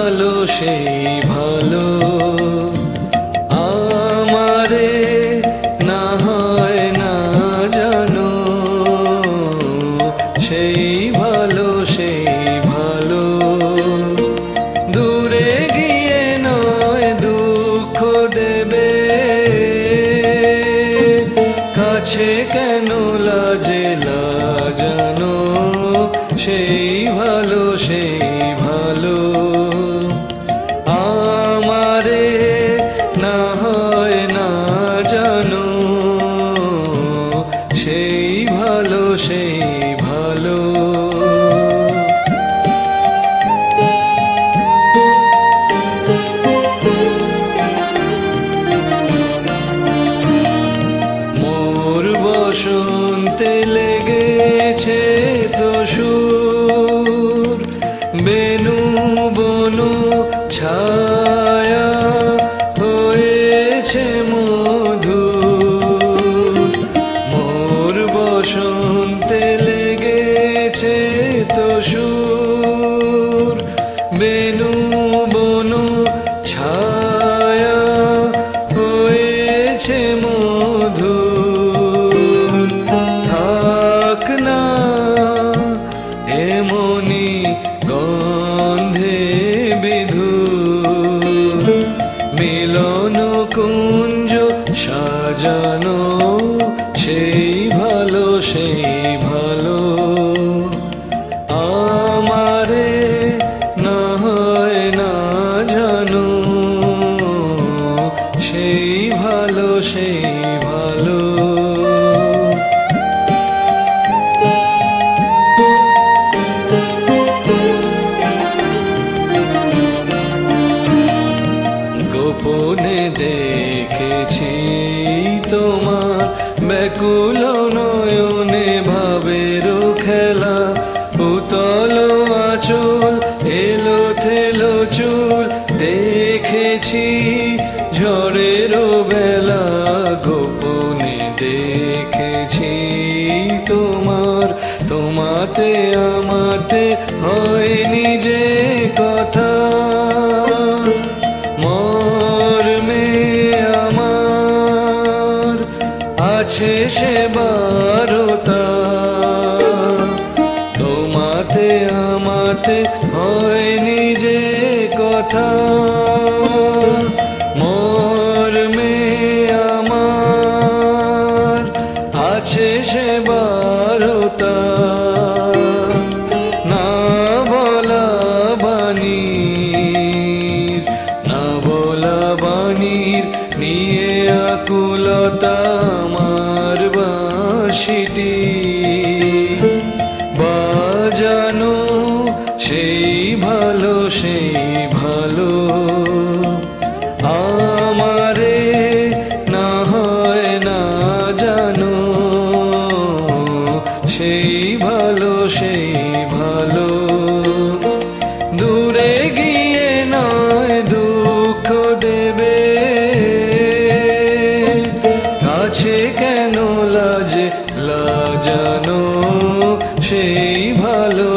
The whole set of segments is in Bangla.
ভালো সেই ভালো আমারে না হয় না জানো সেই ভালো দূরে গিয়ে নয় দুঃখ দেবে কাছে কেন লাজে লাজানো সেই ভালো আমারে না হয় না জানো সেই ভালো মোর বসন্তে লেগেছে তো সুর বেনু বনু ছায়া হয়েছে মধুর মোর বসন্তে লেগেছে তো সুর বেনু বনু ছায়া হয়েছে মধুর থাক না এমনি গন্ধে বিধুর মিলন কুঞ্জ সাজানো সেই ভালো আমারে না হয় না জানো সেই ভালো গোপনে দেখেছি তোমার ব্যাকুল নয়নে ভাবের খেলা উতল আঁচল এলো থেলো চুল দেখেছি ঝড়ের বেলা গোপনে দেখেছি তোমাতে আমাতে হয়নি যে কথা মর্মে আমার আছে সে বারতা তোমাতে আমাতে হয়নি যে কথা মর্মে আমার আছে সে বারতা না বলা বাণীর নিয়ে আকুলতা আমার বাঁশিটি বাজানো সেই ভালো আমারে না হয় না জানো সেই ভালো দূরে গিয়ে নয় দুঃখ দেবে কাছে কেন লাজে লাজানো সেই ভালো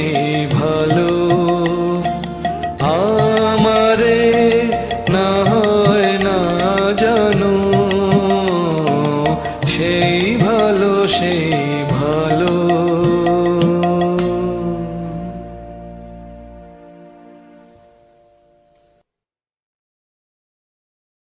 আমারে না হয় না জানো সেই ভালো